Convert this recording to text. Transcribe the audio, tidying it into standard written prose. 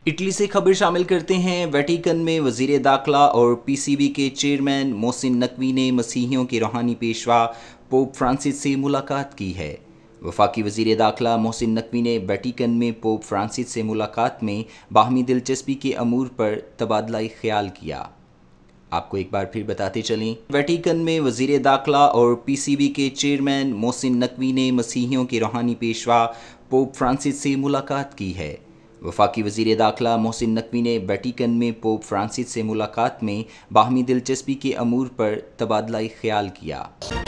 Italy से खबर शामिल करते हैं। वेटिकन में वज़ीर दाखिला और पीसीबी के चेयरमैन मोहसिन नकवी ने मसीहियों के रूहानी पेशवा पोप फ्रांसिस से मुलाकात की है। वफाकी वज़ीर दाखिला मोहसिन नकवी ने वेटिकन में पोप फ्रांसिस से मुलाकात में बाहमी दिलचस्पी के अमूर पर तबादला ख्याल किया। आपको एक बार फिर बताते चलें, वेटिकन में वज़ीर दाखिला और पीसीबी के चेयरमैन मोहसिन नकवी ने मसीहियों के रूहानी पेशवा पोप फ्रांसिस से मुलाकात की है। वफाकी वज़ीर दाखिला मोहसिन नकवी ने वेटिकन में पोप फ्रांसिस से मुलाकात में बाहमी दिलचस्पी के अमूर पर तबादला ख्याल किया।